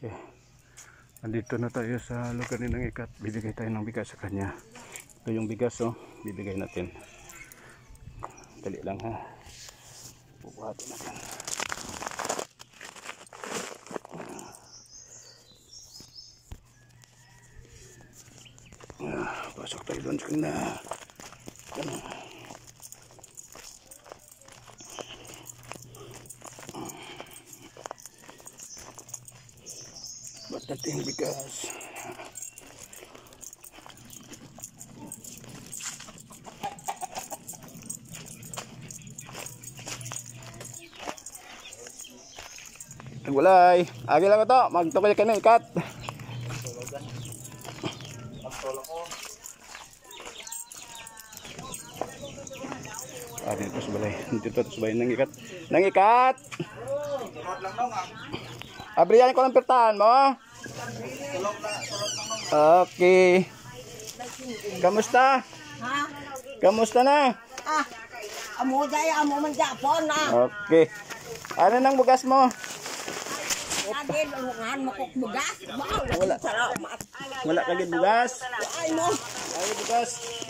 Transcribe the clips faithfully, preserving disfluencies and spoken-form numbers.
Okay. Andito na tayo sa lugar ni Nang Ikat. Bibigay tayo ng bigas sa kanya. Ito yung bigas, oh. Bibigay natin. Dali lang, ha. Bubuhatin natin. Ah, pasok tayo doon sa kanya. Ano? Ba't natin yung bigas? Nagwalay. Agi lang ito. Magtukoy ka na ikat. Ah, dito sa balay. Dito sa balay. Nang ikat. Nang ikat! Abriyan ko ng pertahan mo. Okay. Kamusta? Ha? Kamusta na? Ah, amo daya amo man Japon na. Okay. Ano nang bugas mo? Lagi lulungan mo kok bugas. Wala. Salamat. Wala ka gid bugas? Ay mo. Ay bugas.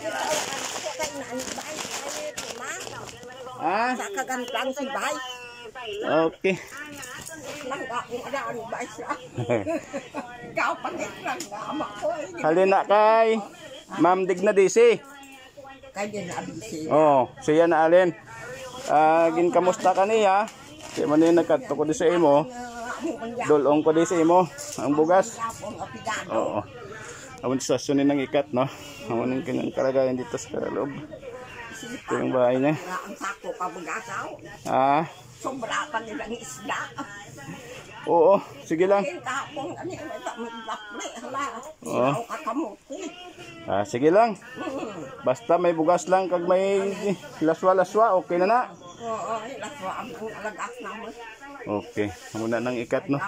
Ah? Sa kagantang si bay. Okay. Langga ko ada ano bay siya. Ikaw pangit lang ama ko. Halina kay Ma'am Digna Disi. Kay din abisi. Oh, siya na alin. Ah, gin kamusta ka niya? Di man ni nagkadto ko di sa imo. Dulong ko di sa imo ang bugas. Oo. Amon sa sunin ng ikat, no. Amon ang kanyang kalagayan dito sa loob. Ito yung bahay niya. Ang sako ka bugasaw. Ah. Sobra pa nilang isda. Oo, sige lang. Kahapon ani may hala. Oo. Kakamuti. Ah, sige lang. Basta may bugas lang kag may laswa-laswa, okay na na. Oo, laswa ang alagas naman. Okay, muna nang ikat, no.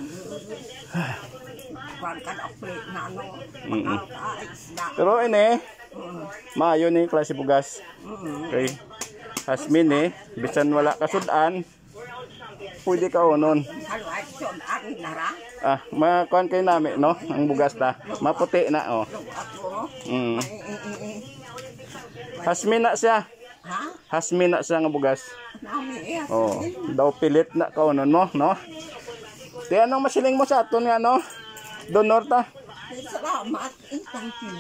Mm -mm. Pero ini, maayo ni klase bugas. Okay. Hasmin eh, bisan wala kasudan, pwede ka unon. Ah, makuan kay nami, no, ang bugas ta. Maputi na, oh. Mm. Hasmin na siya. Hasmin na siya nga bugas. Oh, daw pilit na ka unon mo, no? Di anong masiling mo sa aton nga, no? Donor ta. Salamat. Thank you.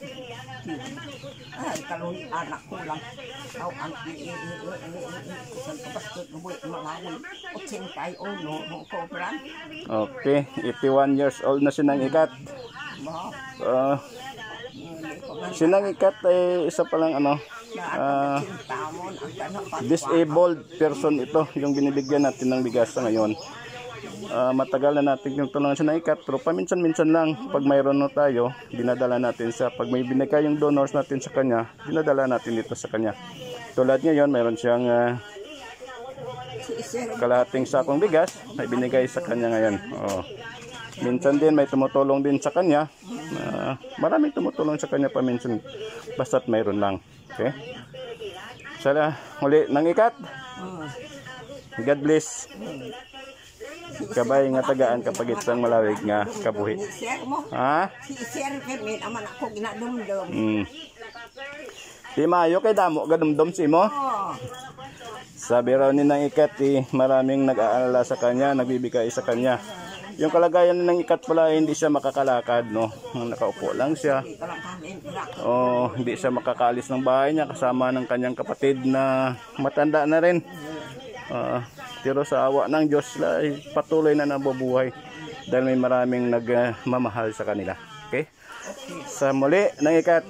Ay, kalong anak ko lang. Tao ang isang kabastot ng buhay malawin. Utsing tayo, no? Kobran. Okay, eighty-one years old na sinang ikat. Uh, sinang ikat ay isa pa lang ano, uh, disabled person ito, yung binibigyan natin ng bigas sa ngayon. Uh, matagal na natin yung tulungan sa naikat, pero paminsan-minsan lang pag mayroon no tayo, dinadala natin sa pag may binigay yung donors natin sa kanya, dinadala natin dito sa kanya. Tulad ngayon, mayroon siyang uh, kalahating sakong bigas, may binigay sa kanya ngayon. Oh. Minsan din may tumutulong din sa kanya, uh, maraming tumutulong sa kanya paminsan, basta't mayroon lang. Okay? Sana muli nang ikat. God bless. Kabay nga tagaan kapag isang malawig nga kabuhi. Ha? Si sir kami naman ako ginadumdum. Hmm. Di maayo kay damo gadumdum si mo. Sabi raw ni Nang Ikat, eh, maraming nag-aalala sa kanya, nagbibigay sa kanya. Yung kalagayan ng Ikat pala, hindi siya makakalakad, no? Nakaupo lang siya. Oh, hindi siya makakaalis ng bahay niya kasama ng kanyang kapatid na matanda na rin. Uh, pero sa awa ng Diyos sila ay patuloy na nabubuhay dahil may maraming nagmamahal sa kanila. Okay? Sa muli, Nang Ikat,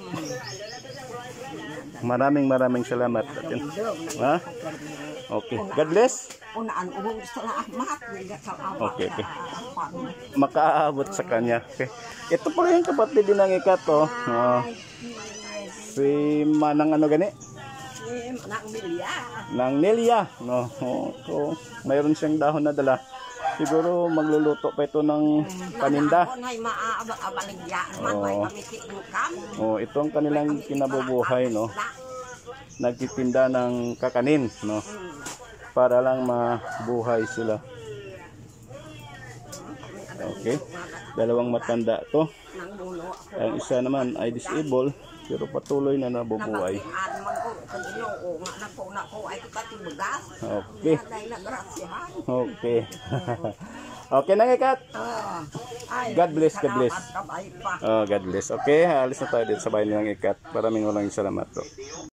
maraming maraming salamat. Ha? Okay. God bless. Okay, okay. Makaabot sa kanya. Okay. Ito pala yung kapatid din Nang Ikat, oh. Uh, si Manang ano gani? Nang Nelia. Nang Nelia, no. Oh, so, mayroon siyang dahon na dala. Siguro magluluto pa ito ng paninda. Oh, ito ang kanilang kinabubuhay, no. Nagtitinda ng kakanin, no. Para lang mabuhay sila. Okay. Dalawang matanda to. Nang mulo ako. Ang isa naman ay disabled pero patuloy na nabubuhay. Nabakian man ko sa Ginoo nga nako nako ay kita bugas. Okay. Nay nagrasyahan. Okay. Okay na ikat. Ah, ay, God bless, God bless. salamat, kabay pa. Oh, God bless. Okay, alis na tayo dito sa bahay ng ikat. Maraming maraming salamat to.